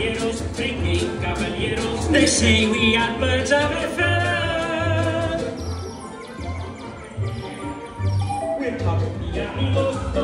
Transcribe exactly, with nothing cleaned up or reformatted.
caballeros, drinking caballeros. They say we are birds of a feather. We're probably amigos.